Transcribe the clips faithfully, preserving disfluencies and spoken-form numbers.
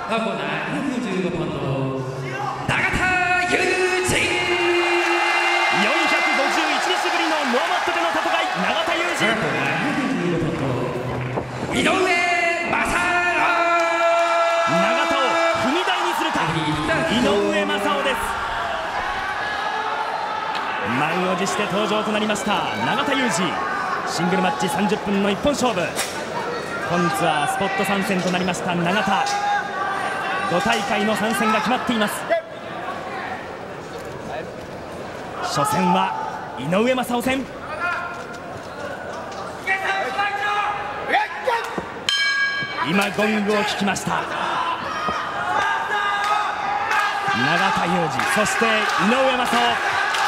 青コーナーにひゃくじゅうごポンド永田裕二。 よんひゃくごじゅういちにちぶりのノーマットでの戦い、永田裕二。 青コーナーにひゃくじゅうごポンド井上正雄。 永田を踏み台にするか井上正雄です。満を持して登場となりました永田裕二。シングルマッチさんじゅっぷんの一本勝負。本ツアースポット参戦となりました永田。ご大会の参戦が決まっています。初戦は井上正雄戦。今ゴングを聞きました。永田裕二、そして井上正雄。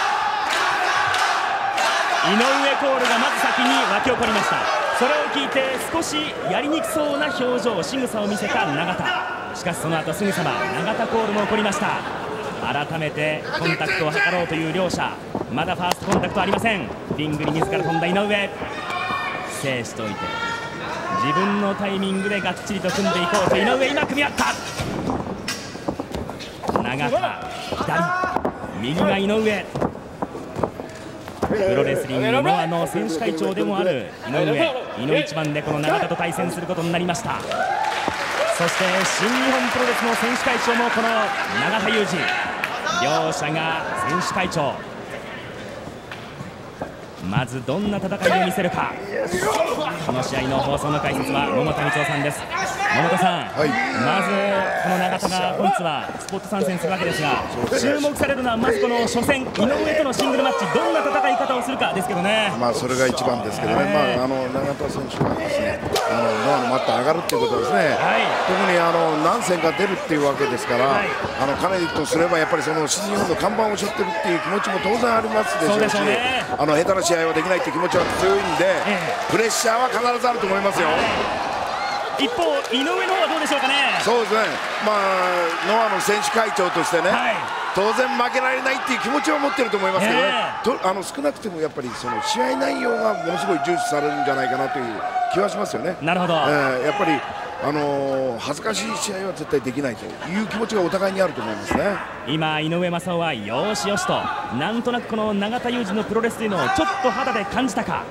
井上コールがまず先に沸き起こりました。それを聞いて少しやりにくそうな表情、仕草を見せた永田。しかしその後すぐさま永田コールも起こりました。改めてコンタクトを図ろうという両者。まだファーストコンタクトありません。リングに自ら飛んだ井上。制しておいて自分のタイミングでがっちりと組んでいこうと井上。今組み合った。永田左、右が井上。プロレスリングノアの選手会長でもある井上。井の一番でこの永田と対戦することになりました。そして新日本プロレスの選手会長もこの永田裕二。両者が選手会長。まずどんな戦いを見せるか。この試合の放送の解説は桃田光雄さんです。桃田さん、はい、まずこの永田が本ツアースポット参戦するわけですが、注目されるのはまずこの初戦井上とのシングルマッチ、どんな戦い方をするかですけどね。 まあそれが一番ですけどね、まあ、あの永田選手がですね、あのノアのマット上がるっていうことですね、はい、特にあの何戦か出るっていうわけですから、はい、あの彼とすればやっぱりその新日本の看板を背負ってるっていう気持ちも当然ありますでしょうし、ね、あの下手な試合はできないっていう気持ちは強いんで、ええ、プレッシャーは必ずあると思いますよ。 一方、井上の方はどうでしょうかね。 そうですね、まあ、ノアの選手会長としてね、はい、当然負けられないっていう気持ちは持ってると思いますけどね、えー、とあの少なくてもやっぱりその試合内容がものすごい重視されるんじゃないかなという気はしますよね。 なるほど、 えー、やっぱり、あのー、恥ずかしい試合は絶対できないという気持ちがお互いにあると思いますね。 今、井上正雄はよしよしと、なんとなくこの永田裕二のプロレスというのをちょっと肌で感じたか。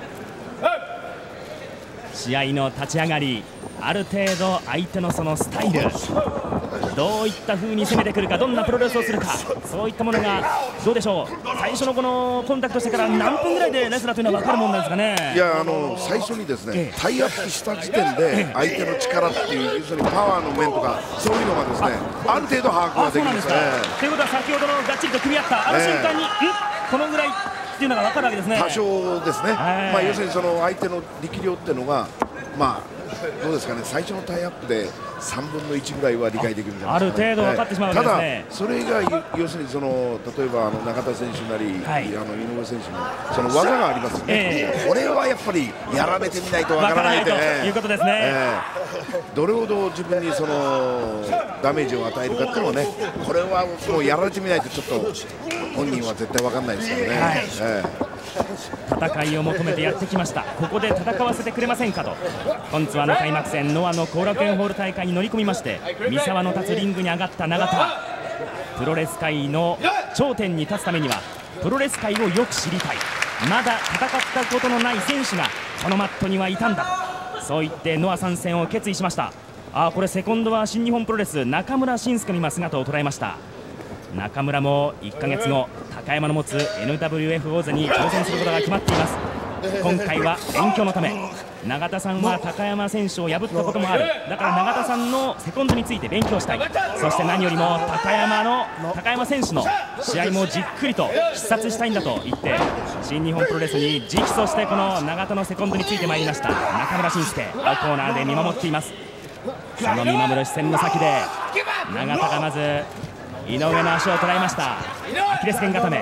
試合の立ち上がり、ある程度相手のそのスタイル、どういった風に攻めてくるか、どんなプロレスをするか、そういったものがどうでしょう。最初のこのコンタクトしてから何分ぐらいでレスラーというのは分かるもんなんですかね。 いや、あの最初にですね、ええ、タイアップした時点で相手の力っていう、要するにパワーの面とかそういうのがですね、ある程度把握ができるんですね。 ということは先ほどのがっちりと組み合ったあの瞬間に、ええ、んこのぐらいっていうのが分かるわけですね。 多少ですね、まあ、要するにその相手の力量っていうのが、まあどうですかね、最初のタイアップでさんぶんのいちぐらいは理解できるんじゃないですか、ね、 ある程度分かってしまうわけですね。 ただ、それ以外、要するにその例えばあの永田選手なり、はい、あの井上選手のその技がありますよね、えー、これはやっぱりやられてみないとわからないということですね、えー、どれほど自分にそのダメージを与えるかっていうのはね、これはもうやられてみないとちょっと本人は絶対わかんないですからね。はい、えー戦いを求めてやってきました。ここで戦わせてくれませんかと、今ツアーの開幕戦ノアの後楽園ホール大会に乗り込みまして、三沢の立つリングに上がった永田。プロレス界の頂点に立つためにはプロレス界をよく知りたい、まだ戦ったことのない選手がこのマットにはいたんだ、そう言ってノア参戦を決意しました。あ、これセコンドは新日本プロレス中村慎介の今姿を捉えました。中村もいっかげつご高山の持つ エヌダブリューエフ 王座に挑戦することが決まっています。今回は勉強のため、永田さんは高山選手を破ったこともある、だから永田さんのセコンドについて勉強したい、そして何よりも高山の高山選手の試合もじっくりと視察したいんだと言って、新日本プロレスに直訴してこの永田のセコンドについてまいりました中村慎介。青コーナーで見守っています。その見守る視線の先で永田がまず井上の足を捉えました。アキレス腱固め、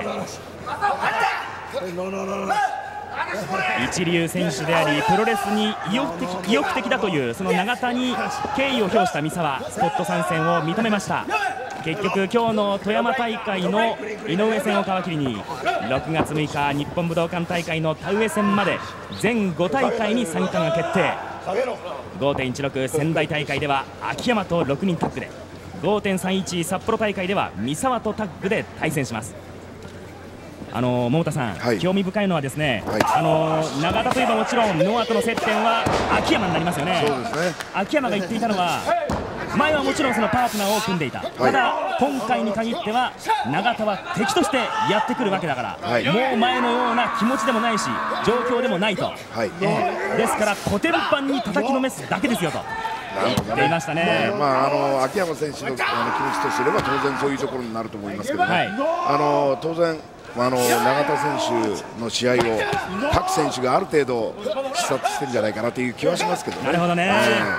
一流選手でありプロレスに意欲的、意欲的だというその永田に敬意を表した三沢、スポット参戦を認めました。結局今日の富山大会の井上戦を皮切りにろくがつむいか日本武道館大会の田植え戦まで全ご大会に参加が決定。 ごてんいちろく 仙台大会では秋山とろくにんタッグでごてんさんいち 札幌大会では三沢とタッグで対戦します。あの桃田さん、はい、興味深いのはですね、はい、あの永田といえばもちろんノアとの接点は秋山になりますよね。 そうですね。 秋山が言っていたのは前はもちろんそのパートナーを組んでいた、はい、ただ今回に限っては永田は敵としてやってくるわけだから、はい、もう前のような気持ちでもないし状況でもないと、はい、えー、ですからコテンパンに叩きのめすだけですよと言っていましたね。 まあ、あの秋山選手のあの気持ちとすれば当然そういうところになると思いますけどね、はい、あの当然あの永田選手の試合を各選手がある程度視察してるんじゃないかなという気はしますけどね。 なるほどね、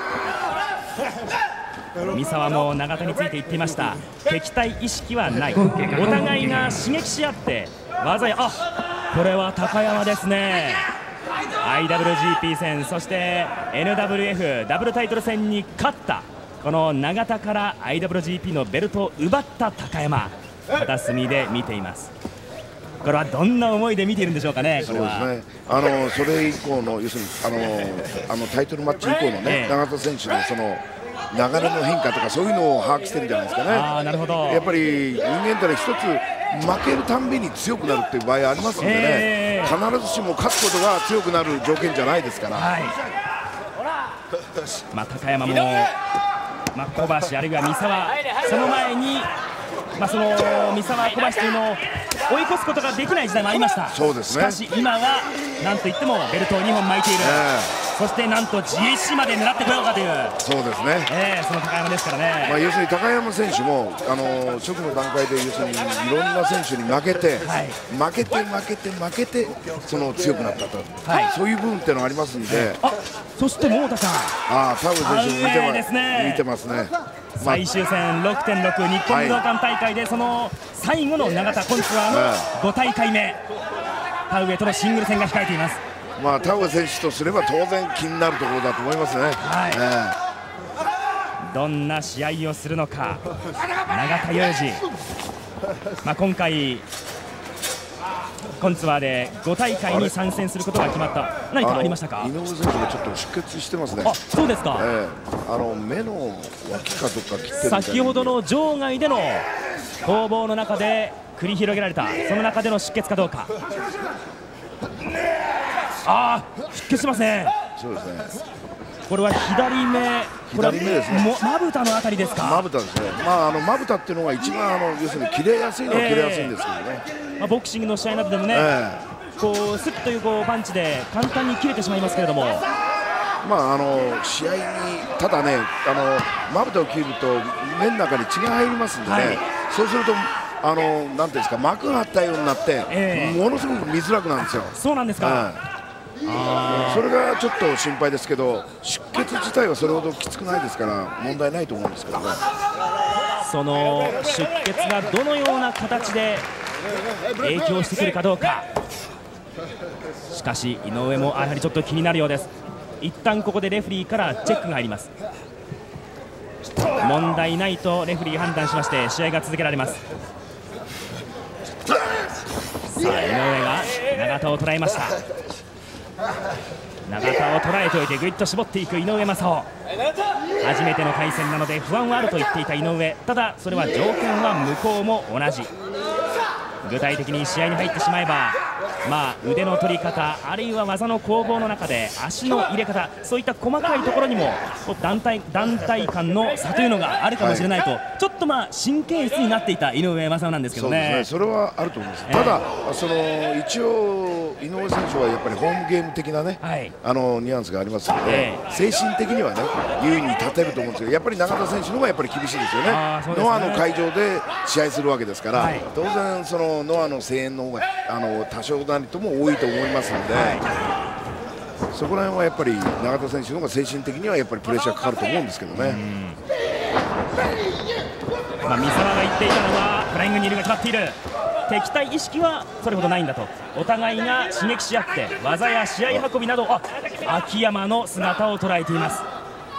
えー、三沢も永田について言っていました。敵対意識はない、お互いが刺激し合って技や、あ、これは高山ですね。 アイダブリュージーピー 戦、そして エヌダブリューエフ ダブルタイトル戦に勝ったこの永田から アイダブリュージーピー のベルトを奪った高山、片隅で見ています。これはどんな思いで見ているんでしょうかね。これはそうですね、あのそれ以降の要するにあのあのタイトルマッチ以降のね、永田選手のその流れの変化とかそういうのを把握してるんじゃないですかね。 あ、なるほど。 やっぱり人間って一つ負けるたんびに強くなるっていう場合ありますのでね、えー、必ずしも勝つことが強くなる条件じゃないですから、はい、 まあ、高山も、まあ、小橋あるいは三沢、その前に、まあ、その三沢、小橋というのを追い越すことができない時代もありました。 そうですね。 しかし今はなんといってもベルトをにほん巻いている、えー、そしてなんと ジーエーシー まで狙ってこようかという、 そうですね、 えー、その高山ですからね。 まあ、要するに高山選手もあの初期の段階で要するにいろんな選手に負けて、はい、負けて負けて負けてその強くなったと、はい、そういう部分っていうのがありますんで、 あ、そして桃田さん、 あ、田口選手も見てま、ですね、見てますね。 最終戦 ろくてんろく 日本武道館大会でその最後の永田今ツアーのご大会目、田上とのシングル戦が控えています。 まあ、田上選手とすれば当然気になるところだと思いますね、はい、 えー、どんな試合をするのか永田裕二、まあ、今回今ツアーでご大会に参戦することが決まった。何かありましたか。 井上選手がちょっと出血してますね。 あ、そうですか、 えー、あの目の脇かどっか切ってるみたいな。 先ほどの場外での攻防の中で繰り広げられたその中での出血かどうか。ああ、出血しますね。 そうですね。 これは左目、 左目ですね。 まぶたのあたりですか。 まぶたですね。まあ、あのまぶたっていうのが一番あの要するに切れやすいのは切れやすいんですけどね、 えー、まあ、ボクシングの試合などでもね、えー、こうスッというこうパンチで簡単に切れてしまいますけれども、 まあ、あの試合にただね、あのまぶたを切ると目の中に血が入りますんでね、はい、そうするとあのなんていうんですか、膜が張ったようになって、えー、ものすごく見づらくなるんですよ。 そうなんですか、 うん、あ、それがちょっと心配ですけど、出血自体はそれほどきつくないですから問題ないと思うんですけどね。 その出血がどのような形で影響してくるかどうか。しかし井上もやはりちょっと気になるようです。一旦ここでレフェリーからチェックが入ります。問題ないとレフェリー判断しまして試合が続けられます。さあ、井上が永田を捉えました。永田を捉えておいてぐいっと絞っていく井上雅雄。初めての対戦なので不安はあると言っていた井上、ただそれは条件は向こうも同じ。具体的に試合に入ってしまえば、まあ、腕の取り方あるいは技の攻防の中で足の入れ方、そういった細かいところにも団体団体間の差というのがあるかもしれないと、はい、ちょっとまあ神経質になっていた井上雅雄なんですけどね。 そうですね、それはあると思います、えー、ただその一応井上選手はやっぱりホームゲーム的なね、はい、あのニュアンスがありますので、えー、精神的にはね優位に立てると思うんですけど、やっぱり永田選手の方がやっぱり厳しいですよね。ノアの会場で試合するわけですから、はい、当然そのノアの声援の方があの多少なりとも多いと思いますので、はい、そこら辺はやっぱり永田選手の方が精神的にはやっぱりプレッシャーかかると思うんですけどね。 まあ、三沢が言っていたのはフライングニールが決まっている、敵対意識はそれほどないんだと、お互いが刺激し合って技や試合運びなど、あ、秋山の姿を捉えています。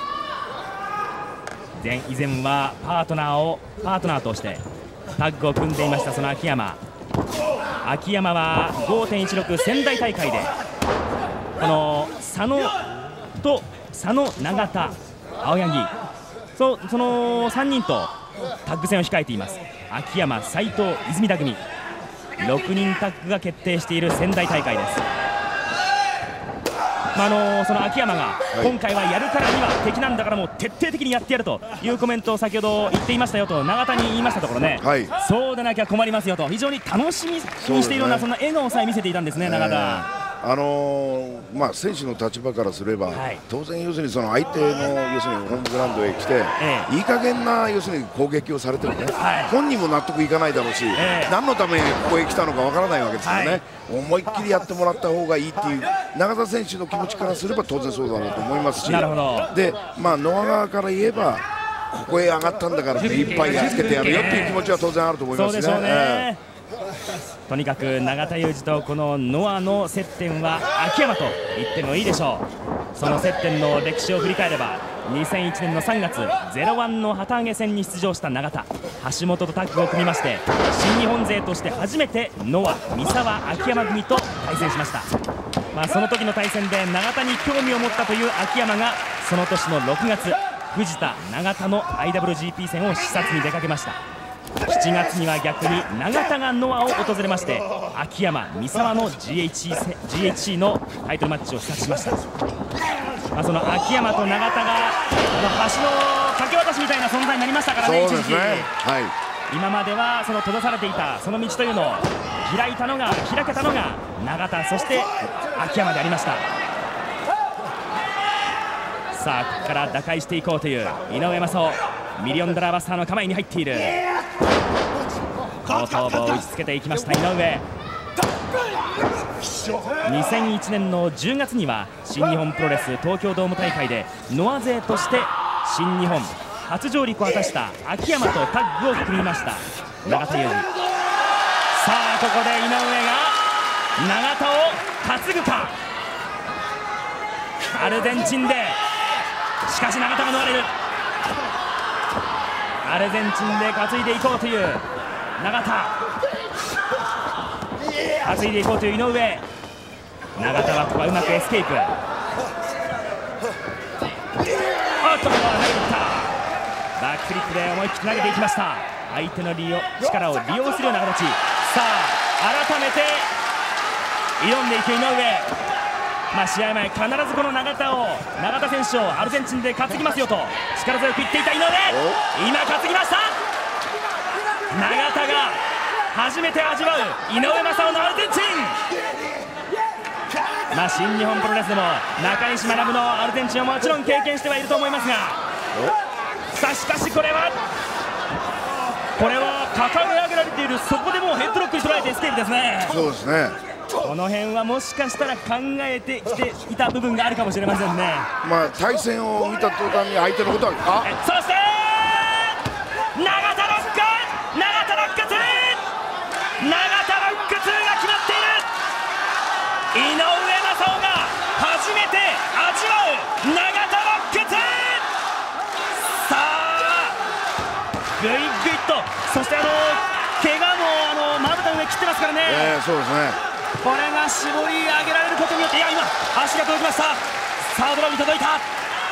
前以前はパートナーをパートナーとしてタッグを組んでいましたその秋山。秋山は ごてんいちろく 仙台大会でこの佐野と佐野、永田、青柳、そ, そのさんにんとタッグ戦を控えています。秋山、斉藤、泉田組ろくにんタッグが決定している仙台大会です。まあ、あのその秋山が今回はやるからには敵なんだからもう徹底的にやってやるというコメントを先ほど言っていましたよと永田に言いましたところね、はい、そうでなきゃ困りますよと非常に楽しみにしているようなそんな笑顔さえ見せていたんですね、永田。 あのーまあ、選手の立場からすれば、はい、当然、要するにその相手の要するにホームグラウンドへ来て、ええ、いい加減な要するに攻撃をされてもね、はい、本人も納得いかないだろうし、ええ、何のためにここへ来たのかわからないわけですからね、はい、思いっきりやってもらった方がいいっていう永田選手の気持ちからすれば当然そうだろうと思いますし、なるほどで、まあ、ノア側から言えばここへ上がったんだから目いっぱいやっつけてやるよっていう気持ちは当然あると思いますね。そうでしょうね、ええとにかく永田裕二とこのノアの接点は秋山と言ってもいいでしょう。その接点の歴史を振り返ればにせんいちねんのさんがつゼロワンの旗揚げ戦に出場した永田、橋本とタッグを組みまして新日本勢として初めてノア、三沢、秋山組と対戦しました。まあ、その時の対戦で永田に興味を持ったという秋山がその年のろくがつ藤田、永田の アイダブリュージーピー 戦を視察に出かけました。しちがつには逆に永田がノアを訪れまして秋山、三沢の ジーエイチシー, ジーエイチシー のタイトルマッチを視察しました。まあ、その秋山と永田が橋の架け渡しみたいな存在になりましたからね、一時、はい、今まではその閉ざされていたその道というのを開いたのが開けたのが永田、そして秋山でありました。さあここから打開していこうという井上雅雄、ミリオンダラーバスターの構えに入っている。後頭部を打ちつけていきました井上。にせんいちねんのじゅうがつには新日本プロレス東京ドーム大会でノア勢として新日本初上陸を果たした秋山とタッグを組みました永田裕二。さあここで井上が永田を担ぐか。アルゼンチンでしかし永田が逃れる。アルゼンチンで担いでいこうという永田、担いでいこうという井上。永田はここはうまくエスケープ。あっとここは投げていった。バックフリップで思いっきり投げていきました。相手の利用力を利用するような形。さあ改めて挑んでいく井上。まあ試合前必ずこの永田を永田選手をアルゼンチンで担ぎますよと力強く言っていた井上。今担ぎました。永田が初めて味わう井上雅雄のアルゼンチン。まあ新日本プロレスでも中西学のアルゼンチンをもちろん経験してはいると思いますが、さあしかしこれはこれは掲げ上げられている、そこでもうヘッドロックに捉えてエスケープですね。そうですね。この辺はもしかしたら考えてきていた部分があるかもしれませんね。まあ対戦を見た途端に相手のことはあそして永田ロック永田ロックツー永田ロックツーが決まっている。井上雅雄が初めて味わう永田ロックツー。さあグイグイっと、そしてあの怪我もあのまぶたの上切ってますからね、えー、そうですね。これが絞り上げられることによって、いや今足が届きました。サードラウンド届いた。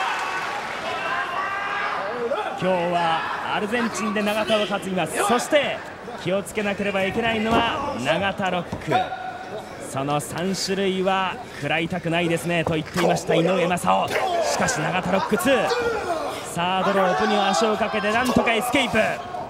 今日はアルゼンチンで永田を担ぎます。そして気をつけなければいけないのは永田ロック。そのさん種類は食らいたくないですねと言っていました井上雅雄。しかし永田ロックツー、サードロープには足をかけてなんとかエスケープ。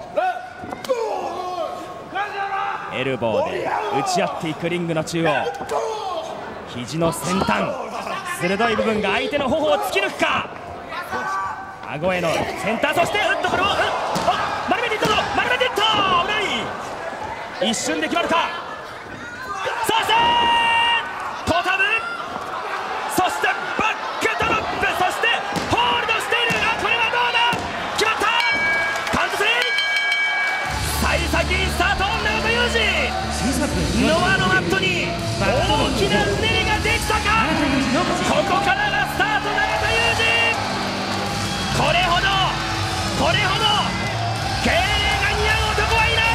エルボーで打ち合っていくリングの中央、肘の先端鋭い部分が相手の頬を突き抜くか。顎へのセンター、そして打っところを丸めていったぞ、丸めていった。危ない、一瞬で決まるか。そしてトタブ、そしてバックドロップ、そしてホールドしている。あ、これはどうだ、決まった。カウントスリー、幸先スタート。永田裕二、ノアのマットに大きなうねりができたか。ここからがスタート。永田裕二、これほどこれほど敬礼が似合う男はいない。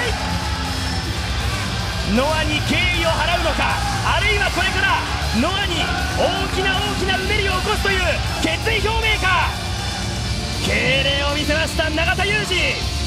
ノアに敬意を払うのか、あるいはこれからノアに大きな大きなうねりを起こすという決意表明か。敬礼を見せました永田裕二。